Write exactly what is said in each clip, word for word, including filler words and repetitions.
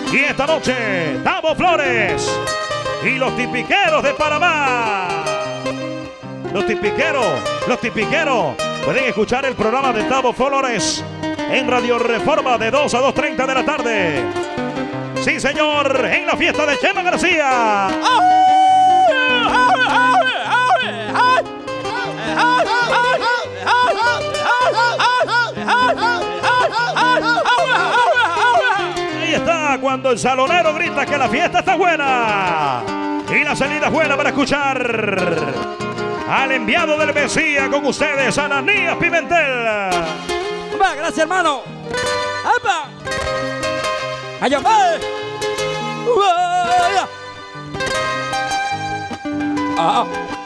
Y esta noche, Tavo Flores y los tipiqueros de Panamá. Los tipiqueros, los tipiqueros. Pueden escuchar el programa de Tavo Flores en Radio Reforma de dos a dos treinta de la tarde. Sí, señor, en la fiesta de Chema García. Ahí está cuando el salonero grita que la fiesta está buena. Y la salida es buena para escuchar al enviado del Mesías con ustedes, Ananías Pimentel. Va, gracias, hermano. ¡Apa! ¡Allá va! ¡Ah!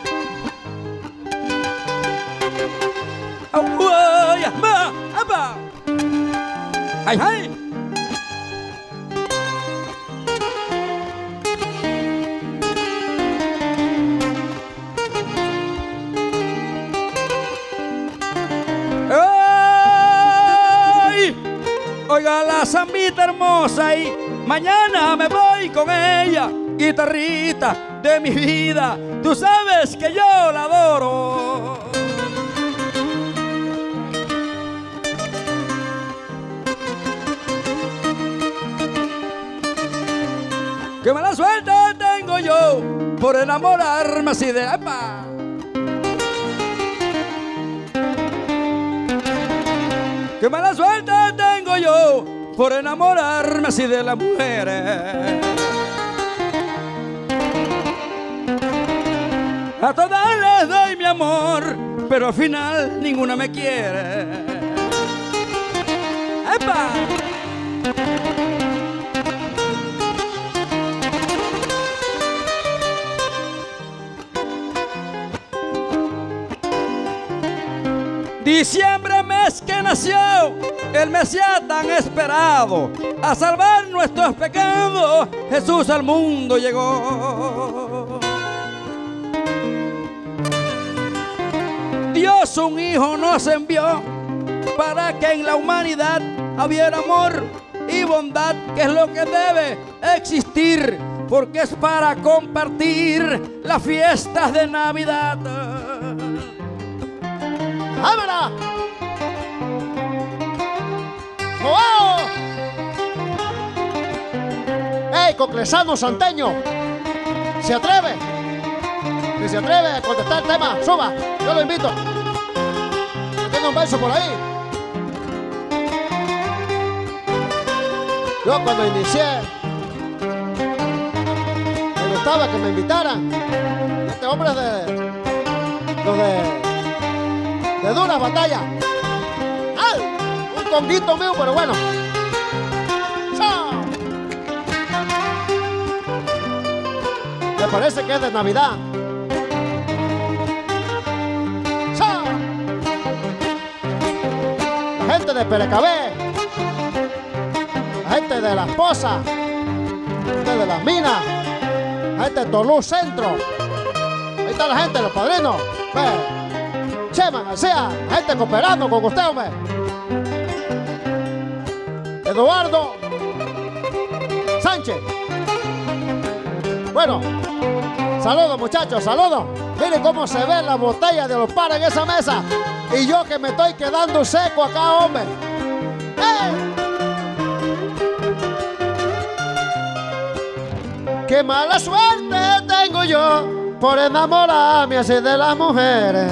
¡Ah! ¡Apa! ¡Ay, ay! Oiga la zambita hermosa y mañana me voy con ella, guitarrita de mi vida, tú sabes que yo la adoro. Qué mala suerte tengo yo por enamorarme así de... ¡Epa! Qué mala suerte tengo yo por enamorarme así de las mujeres. A todas les doy mi amor, pero al final ninguna me quiere. ¡Epa! Diciembre, mes que nació el Mesías tan esperado, a salvar nuestros pecados, Jesús al mundo llegó. Dios un hijo nos envió para que en la humanidad hubiera amor y bondad, que es lo que debe existir, porque es para compartir las fiestas de Navidad. ¡Ábrela! ¡Oh! ¡Ey, coclesano santeño! ¿Se atreve? Si se atreve a contestar el tema, suba, yo lo invito. Tiene un verso por ahí. Yo cuando inicié, me gustaba que me invitaran. Este hombre es de... los de... de duras batallas. ¡Ay! Un conguito mío, pero bueno. ¡Chao! Me parece que es de Navidad. ¡Chao! La gente de Perecabé, la gente de Las Pozas, la gente de Las Minas, la gente de Tolú Centro. Ahí está la gente, los padrinos. Ve. Chema García, la gente cooperando con usted, hombre. Eduardo Sánchez. Bueno, saludos muchachos, saludos. Miren cómo se ve la botella de los pares en esa mesa. Y yo que me estoy quedando seco acá, hombre. ¡Eh! ¡Qué mala suerte tengo yo por enamorarme así de las mujeres!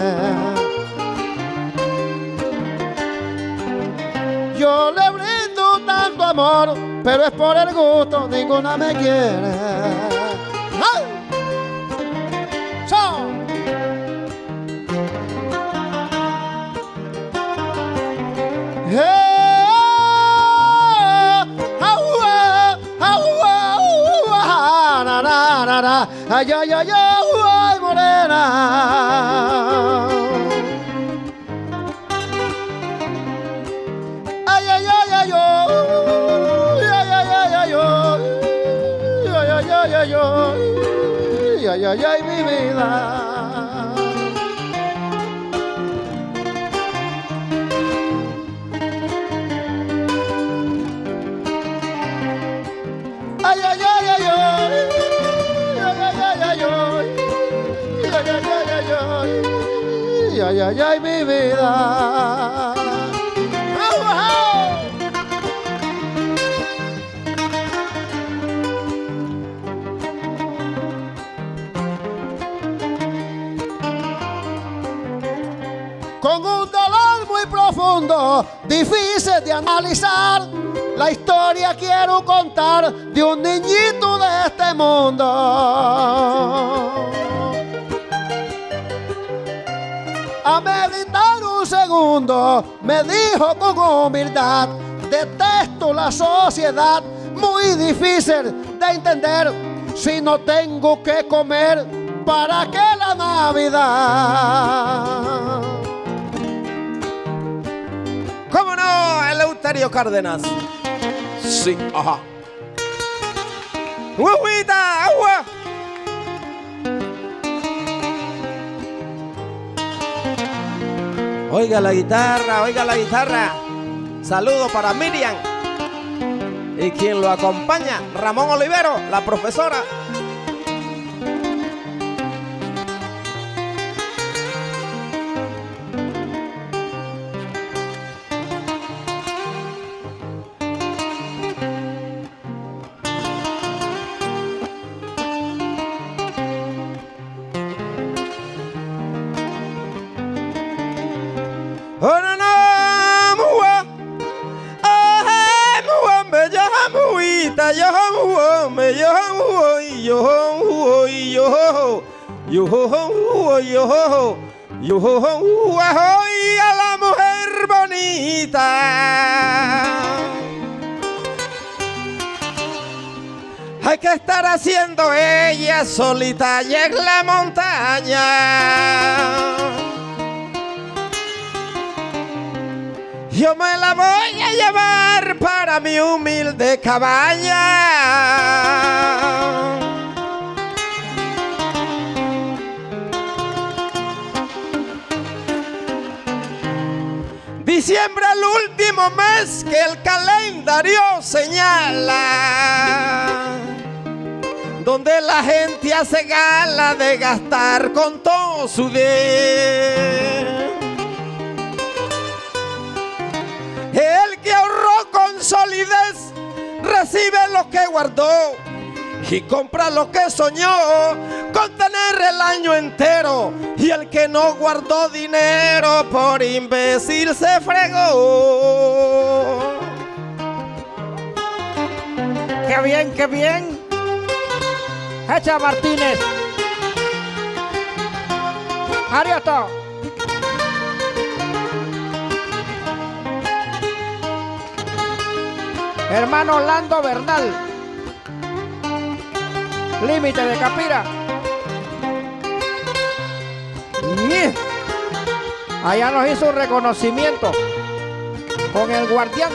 Yo le brindo tanto amor, pero es por el gusto, ninguna me quiere. ¡Ay! ¡Chao! ¡Eh! ¡Aua! ¡Aua! ¡Aua! ¡Na, na, na, na! ¡Ay, ay, ay, ay, morena! Ay, ay, ay, ay, ay, ay, ay, mi vida. ay, ay, ay, mi vida. Con un dolor muy profundo, difícil de analizar, la historia quiero contar de un niñito de este mundo. A meditar un segundo, me dijo con humildad: detesto la sociedad, muy difícil de entender. Si no tengo que comer, ¿para qué la Navidad? ¿Cómo no? Eleuterio Cárdenas. Sí, ajá. ¡Agüita, agua! Oiga la guitarra, oiga la guitarra. Saludo para Miriam. Y quien lo acompaña, Ramón Olivero, la profesora. Oh no no, mua, oh hey mua, me yo muita, yo mua, me yo mua, yo mua, yo yo yo yo yo a la mujer bonita. Hay que estar haciendo ella solita allá en la montaña. Yo me la voy a llevar para mi humilde cabaña. Diciembre, el último mes que el calendario señala, donde la gente hace gala de gastar con todo su dinero. El que ahorró con solidez recibe lo que guardó y compra lo que soñó con tener el año entero. Y el que no guardó dinero por imbécil se fregó. ¡Qué bien, qué bien! Echa Martínez. Ariosto. Hermano Orlando Bernal. Límite de Capira. Y allá nos hizo un reconocimiento con el guardián.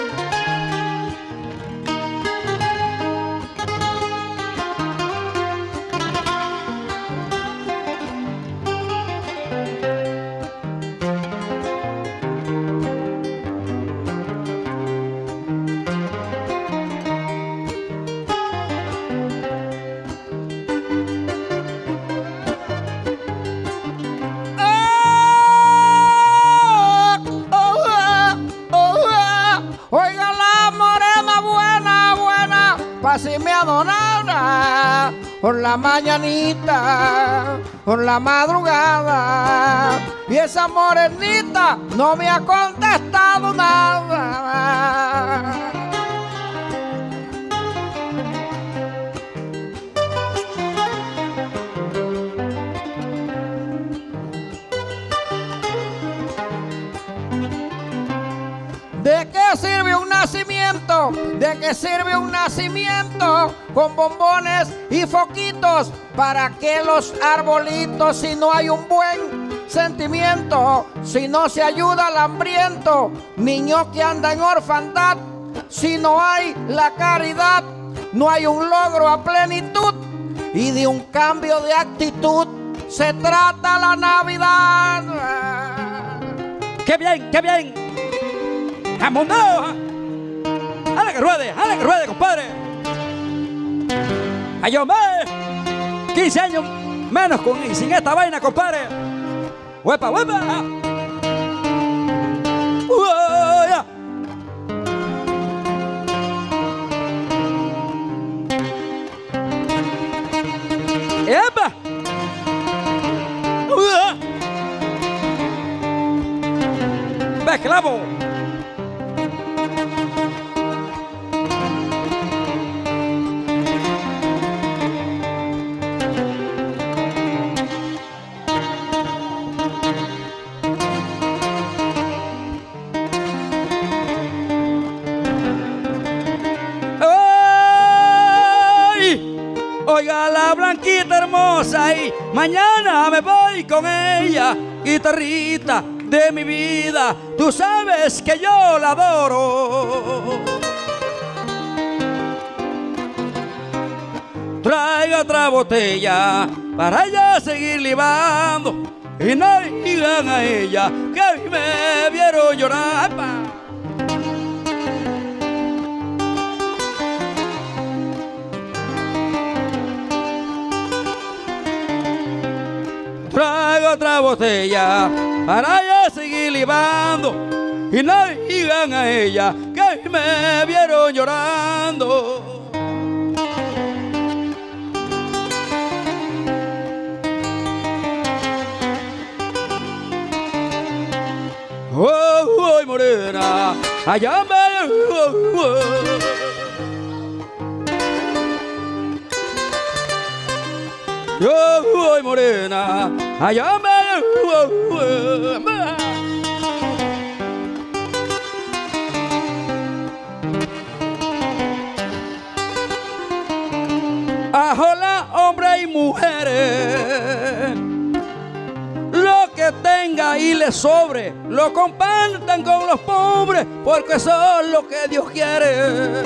Si me adorara por la mañanita, por la madrugada, y esa morenita no me ha contestado nada. ¿De qué sirve un nacimiento? ¿De qué sirve un nacimiento con bombones y foquitos? ¿Para qué los arbolitos si no hay un buen sentimiento? Si no se ayuda al hambriento, niño que anda en orfandad. Si no hay la caridad, no hay un logro a plenitud. Y de un cambio de actitud se trata la Navidad. ¡Qué bien, qué bien! ¡Vámonos! ¡Hala que ruede! ¡Hala que ruede, compadre! ¡Ay, hombre! quince años menos con y sin esta vaina, compadre. ¡Huepa, huepa! Oiga la blanquita hermosa y mañana me voy con ella, guitarrita de mi vida, tú sabes que yo la adoro. Traiga otra botella para ella seguir libando y no digan a ella que me vieron llorar. Traigo otra botella para ella seguir libando y no digan a ella que me vieron llorando. Oh, oh, morena, allá me... Oh, oh. Yo voy morena, allá me... Ajola, hombres y mujeres, lo que tenga y le sobre, lo compartan con los pobres, porque son lo que Dios quiere.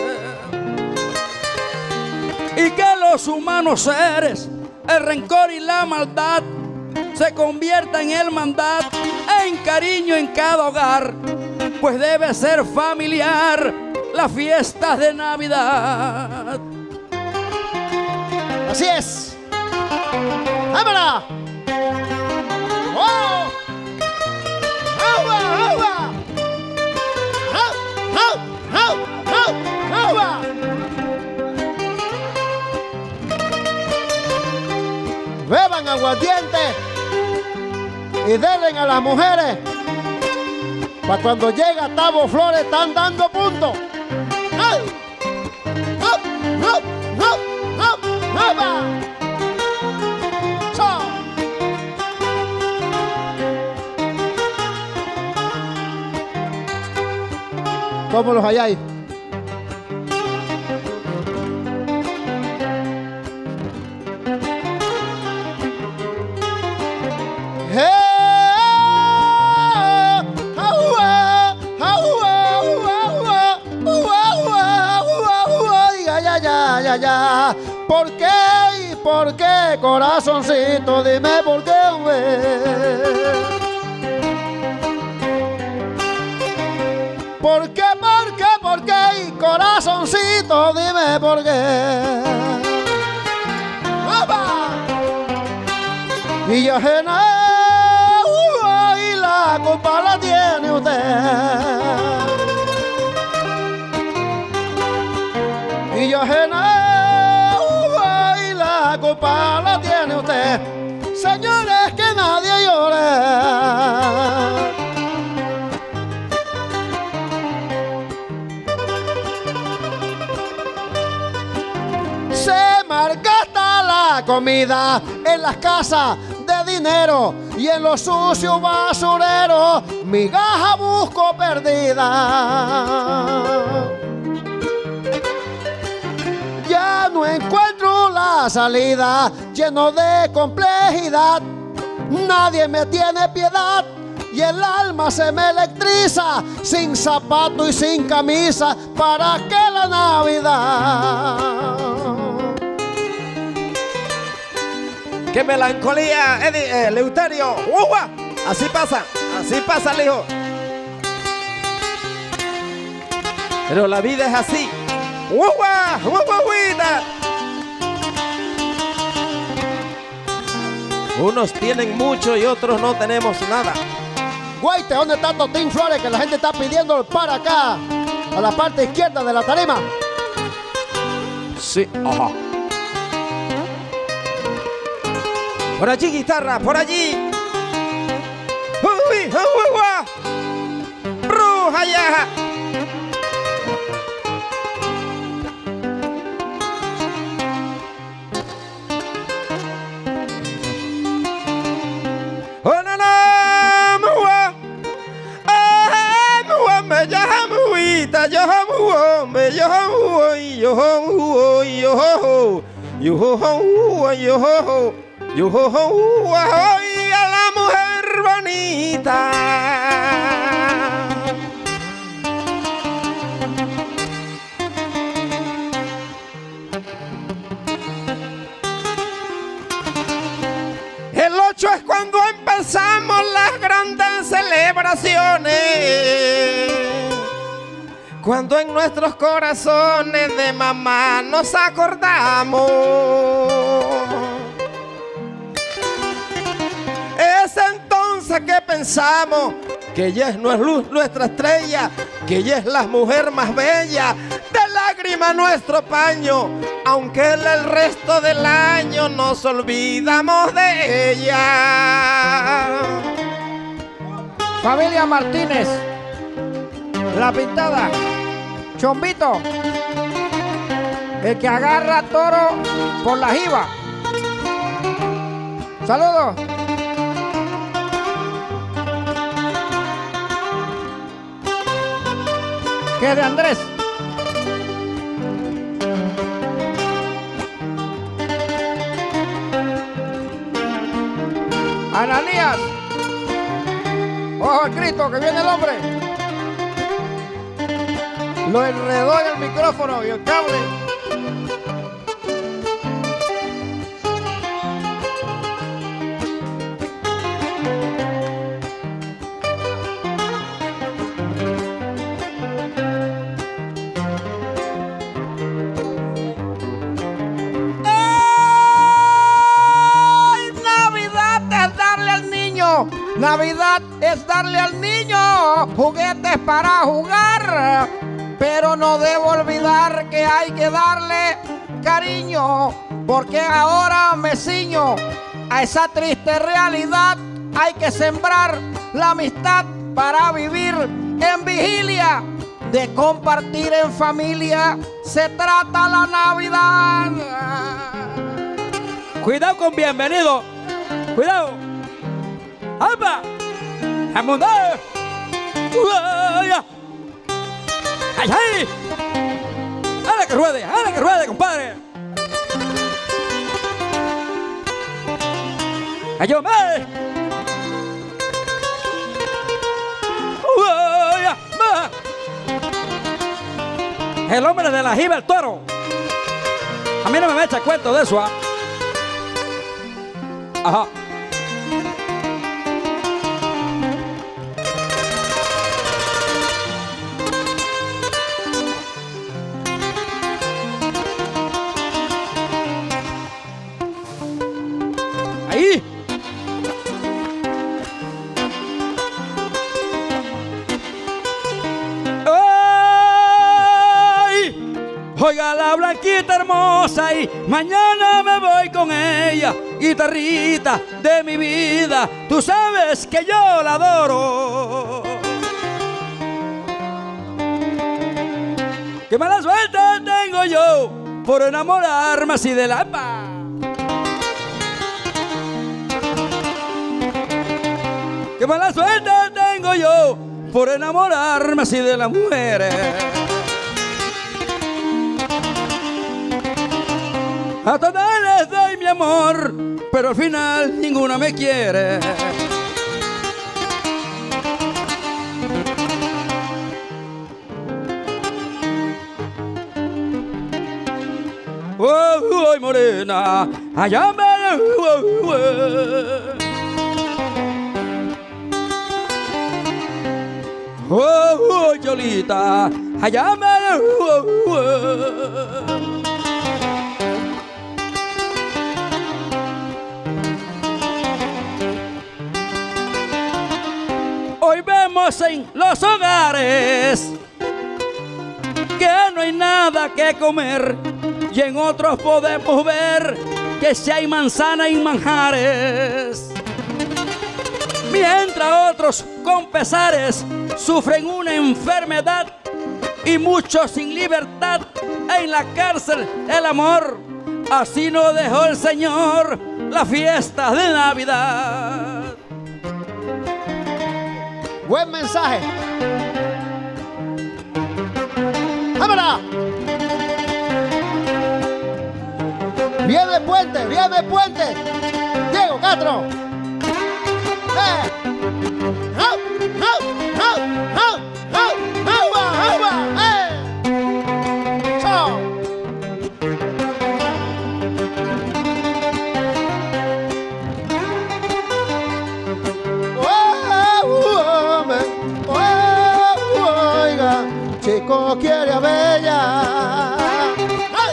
Y que los humanos seres, el rencor y la maldad se convierta en hermandad, en cariño en cada hogar, pues debe ser familiar las fiestas de Navidad. Así es. ¡Vámonos! ¡Oh! ¡Agua, agua! ¡Au, au, au, au, agua! Beban aguardiente y denle a las mujeres. Para cuando llega Tavo Flores están dando puntos. ¡Ay! ¡Hop! ¡Hop! ¡Hop! ¡Hop! ¡Hop! ¡Chao! ¿Cómo los halláis? ¿Por qué? ¿Por qué, corazoncito? Dime por qué, hombre. ¿Por qué, por qué, por qué, corazoncito? Dime por qué. ¡Opa! Y yo ajena, y la culpa la tiene usted. Y yo ajena, la culpa la tiene usted. Señores, que nadie llore. Se malgasta la comida en las casas de dinero y en los sucios basureros migaja busco perdida. Ya no encuentro la salida, lleno de complejidad. Nadie me tiene piedad y el alma se me electriza, sin zapato y sin camisa. ¿Para qué la Navidad? ¡Qué melancolía, Eddie, eh, Leuterio! ¡Uva! Así pasa, así pasa, hijo. Pero la vida es así. ¡Uva! ¡Uva, uva! Unos tienen mucho y otros no tenemos nada. Guaite, ¿dónde está Totín Flores? Que la gente está pidiendo para acá, a la parte izquierda de la tarima. Sí, ajá. Por allí, guitarra, por allí. ¡Uy, uy, uy! vamos allá. Oh, no, no, mua. Ah, mua, me llamo Huita, yo amo, me llamo, yo amo, yo amo, yo amo, yo amo, yo amo, a la mujer bonita. El ocho es cuando empezamos las grandes celebraciones, cuando en nuestros corazones de mamá nos acordamos. Es entonces que pensamos que ella es nuestra estrella, que ella es la mujer más bella, de lágrima nuestro paño, aunque en el resto del año nos olvidamos de ella. Familia Martínez, La Pintada, Chombito, el que agarra toro por la jiba. Saludos. ¿Qué de Andrés? Ananías. Ojo al grito, que viene el hombre. Lo enredó en el micrófono y el cable. Navidad es darle al niño juguetes para jugar, pero no debo olvidar que hay que darle cariño, porque ahora me ciño a esa triste realidad. Hay que sembrar la amistad para vivir en vigilia, de compartir en familia se trata la Navidad. Cuidado con bienvenido, cuidado. ¡Apa! ¡Vamos! ¡Ay, ay! ¡Hala que ruede! ¡Hala que ruede, compadre! ¡Ayúdame! ¡Ay, el hombre de la jiba, el toro! A mí no me echa cuento de eso, ¿ah? Ajá. Ahí. ¡Ay! Oiga la blanquita hermosa y mañana me voy con ella. Guitarrita de mi vida, tú sabes que yo la adoro. Qué mala suerte tengo yo por enamorarme así de la paz. Qué mala suerte tengo yo por enamorarme así de las mujeres. A todas les doy mi amor, pero al final ninguna me quiere. Oh, oh, morena, allá me... Oh, oh. Oh, oh, Cholita, allá me... Oh, oh. Hoy vemos en los hogares que no hay nada que comer, y en otros podemos ver que si hay manzana y manjares, mientras otros con pesares sufren una enfermedad y muchos sin libertad en la cárcel el amor. Así nos dejó el Señor la fiesta de Navidad. Buen mensaje. ¡Vámonos! Viene el puente, viene el puente. Diego Castro. ¡Eh! ¡Au! ¡Au! ¡Au! ¡Au! ¡Au! ¡Agua! ¡Agua! ¡Eh! ¡Chao! Chico quiere a Bella. ¡Ay!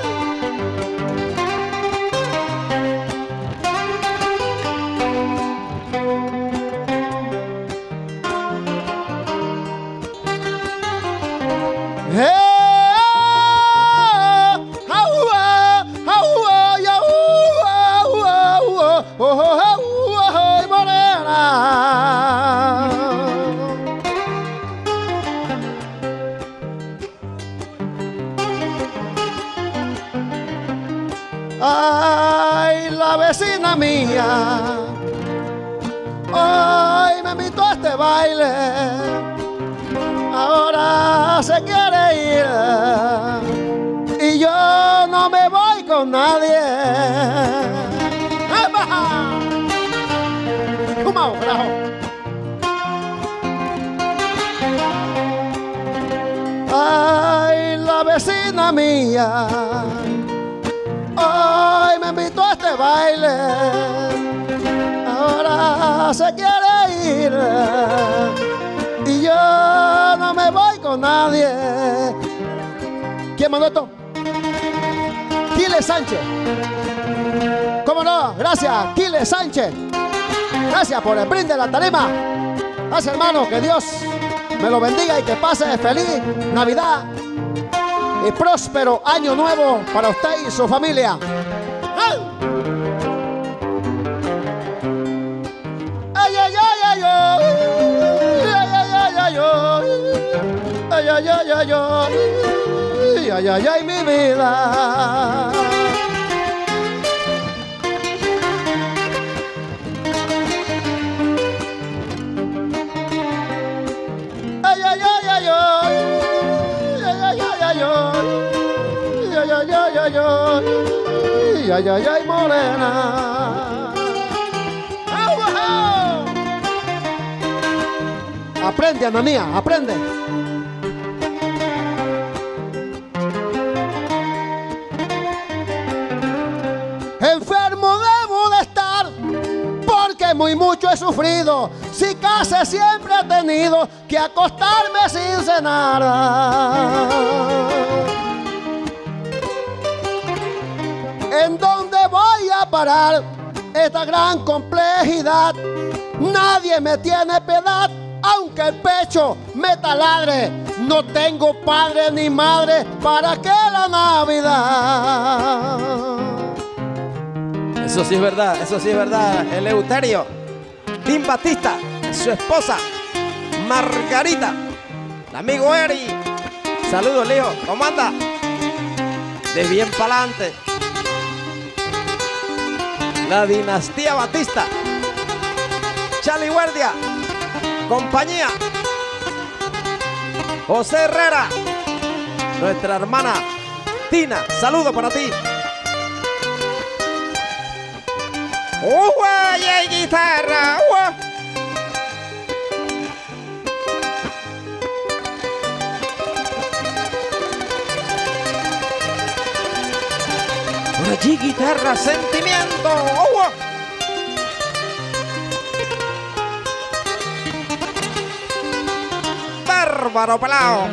¡Eh! ¡Aua! ¡Aua! ¡Ya! ¡Aua! ¡Aua! ¡Oh! ¡Aua! ¡Morena! Ay, la vecina mía, ay, me invitó a este baile, ahora se quiere ir y yo no me voy con nadie. ¡Fumao, carajo! Ay, la vecina mía, ay, me invitó a este baile, ahora se quiere ir y yo no me voy con nadie. ¿Quién mandó esto? Kile Sánchez. ¿Cómo no? Gracias, Kile Sánchez. Gracias por el brinde de la tarima. Gracias, hermano, que Dios me lo bendiga y que pase feliz Navidad y próspero año nuevo para usted y su familia. ¡Ay! ¡Ay, ay, ay, ay, ay! ¡Ay, ay, ay, ay, ay! ¡Ay, ay, ay, ay, ay! ¡Ay, ay, ay, mi vida! ¡Ay, ay, ay, ay, ay! Ay, ay, ay, ay, ay, ay, ay, ay, morena. Aprende, Ananía, aprende. Enfermo debo de estar, porque muy mucho he sufrido. Si casi siempre he tenido que acostarme sin cenar. ¿En dónde voy a parar esta gran complejidad? Nadie me tiene piedad, aunque el pecho me taladre. No tengo padre ni madre, ¿para qué la Navidad? Eso sí es verdad, eso sí es verdad. Eleuterio, Tim Batista, su esposa, Margarita, el amigo Eri. Saludos, Leo, ¿cómo anda? De bien pa'lante. La dinastía Batista, Charlie Guardia, compañía, José Herrera, nuestra hermana Tina, saludos para ti. ¡Uh, y guitarra! Uh. Por allí guitarra, sentimiento. ¡Uh! Bárbaro pelao.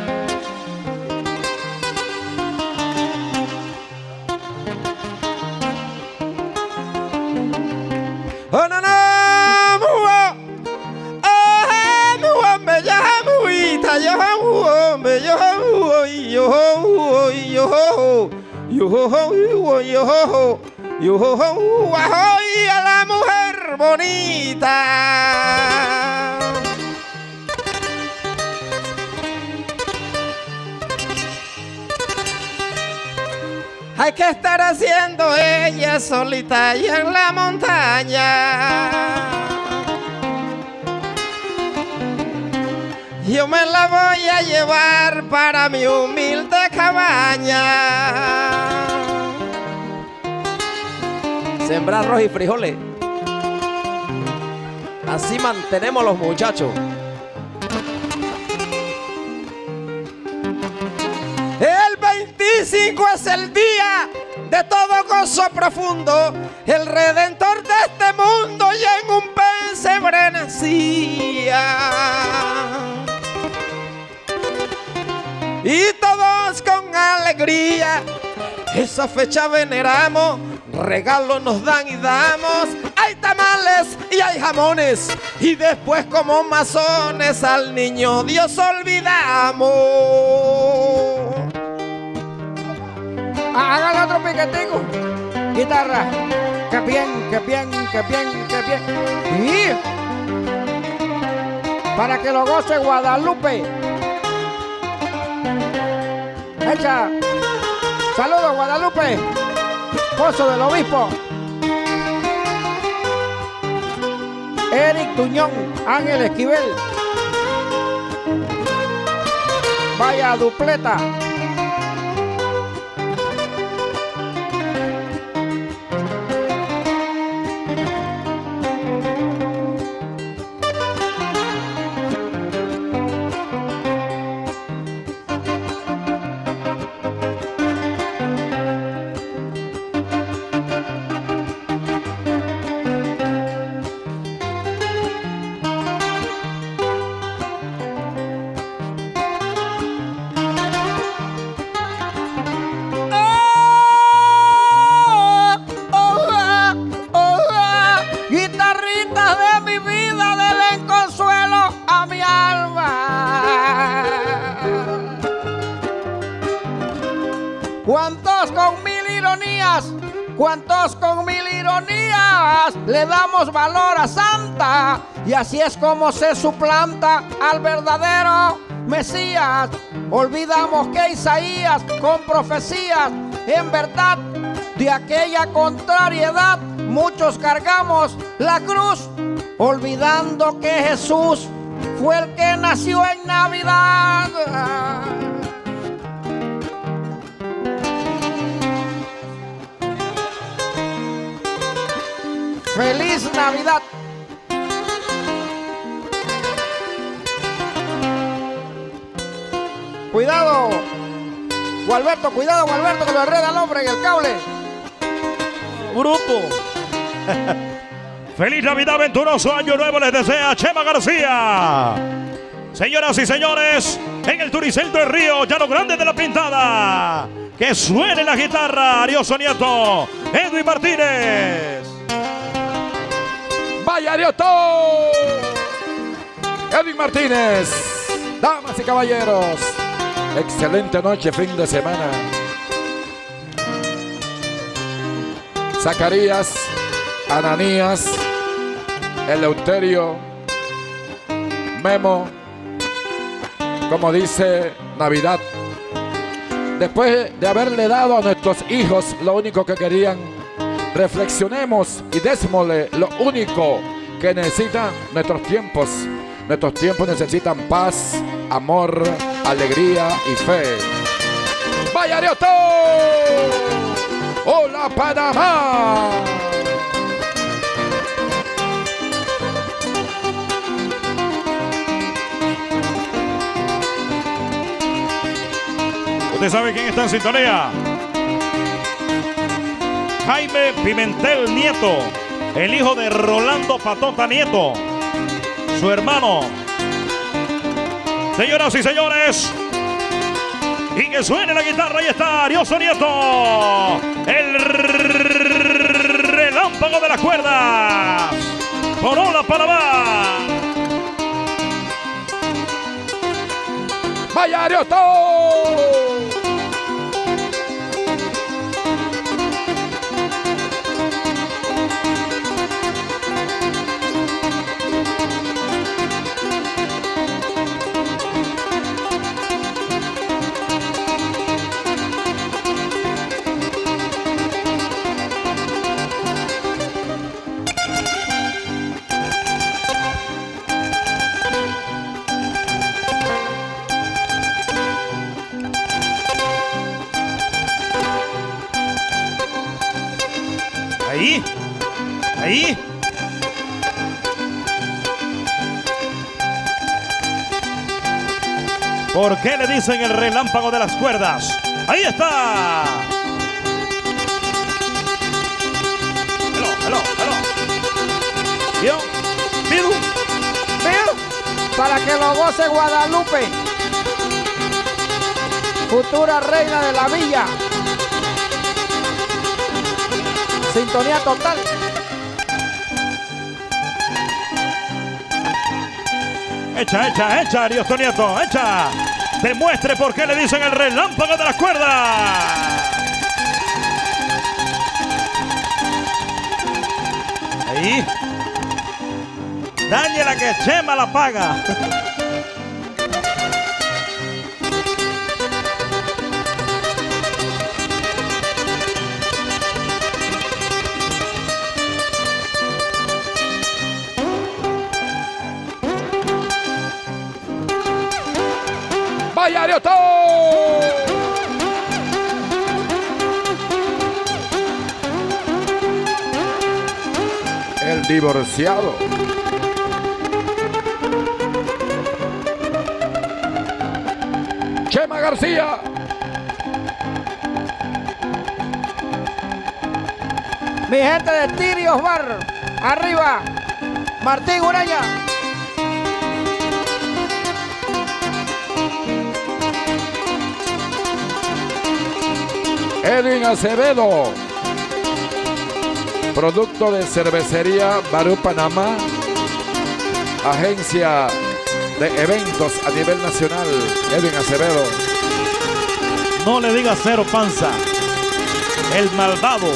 Oh, no, no, mua. Ah, mua, me llamo Ita, yo, me llamo, yo, yo, yo, yo, yo, ahoy a la mujer bonita. Hay que estar haciendo ella solita allá en la montaña. Yo me la voy a llevar para mi humilde cabaña. Sembrar arroz y frijoles. Así mantenemos los muchachos. El veinticinco es el día de todo gozo profundo. El redentor de este mundo ya en un pesebre nacía. Y todos con alegría esa fecha veneramos. Regalos nos dan y damos. Hay tamales y hay jamones. Y después como masones al niño Dios olvidamos. Háganle otro piquetico. Guitarra. Que bien, que bien, que bien, que bien. Y para que lo goce Guadalupe. Echa. Saludos Guadalupe. Esposo del obispo. Eric Tuñón, Ángel Esquivel. Vaya dupleta. ¿Cuántos con mil ironías? ¿Cuántos con mil ironías le damos valor a Santa? Y así es como se suplanta al verdadero Mesías. Olvidamos que Isaías con profecías, en verdad, de aquella contrariedad, muchos cargamos la cruz, olvidando que Jesús fue el que nació en Navidad. ¡Feliz Navidad! Cuidado, Gualberto, cuidado, Gualberto, que lo enreda el hombre en el cable. Bruto. Feliz Navidad, venturoso año nuevo les desea Chema García. Señoras y señores, en el Turicentro del Río, Llano Grande de la Pintada. Que suene la guitarra, Arioso Nieto, Edwin Martínez. ¡Vaya Ariosto! Edwin Martínez. Damas y caballeros, excelente noche, fin de semana. Zacarías, Ananías, Eleuterio, Memo, como dice Navidad. Después de haberle dado a nuestros hijos lo único que querían, reflexionemos y démosle lo único que necesitan nuestros tiempos. Nuestros tiempos necesitan paz, amor, alegría y fe. ¡Vaya Ariosto! ¡Hola Panamá! ¿Usted sabe quién está en sintonía? Jaime Pimentel Nieto, el hijo de Rolando Patota Nieto, su hermano. Señoras y señores, y que suene la guitarra, ahí está Arioso Nieto, el relámpago de las cuerdas, por Hola Panamá. ¡Vaya Ariosto! Ahí. Ahí. ¿Por qué le dicen el relámpago de las cuerdas? Ahí está. Hello, hello, hello. Yo, Bidu. Bill, para que lo goce Guadalupe, futura reina de la villa. Sintonía total. Echa, echa, echa, Ariosto Nieto, echa. Demuestre por qué le dicen el relámpago de las cuerdas. Ahí. Dañe la que Chema la paga. ¡Vaya, Ariosto! El divorciado. Chema García. Mi gente de Tirios Bar, arriba, Martín Uraña. Edwin Acevedo, producto de cervecería Barú Panamá, agencia de eventos a nivel nacional. Edwin Acevedo. No le diga cero panza. El malvado.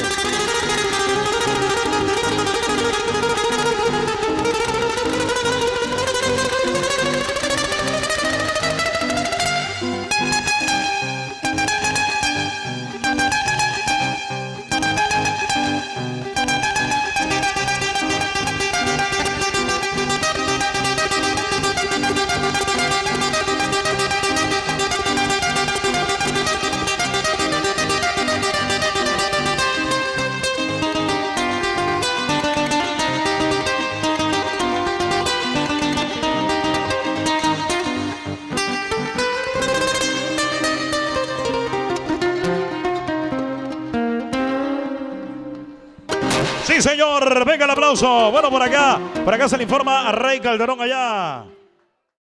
Sí, señor. Venga el aplauso. Bueno, por acá. Por acá se le informa a Rey Calderón allá.